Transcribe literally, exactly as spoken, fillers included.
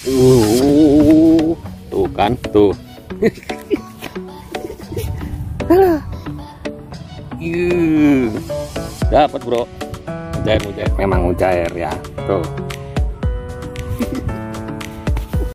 Uh, tuh kan, tuh. Yuh, dapat bro. Mujair, mujair, memang mujair ya. Tuh.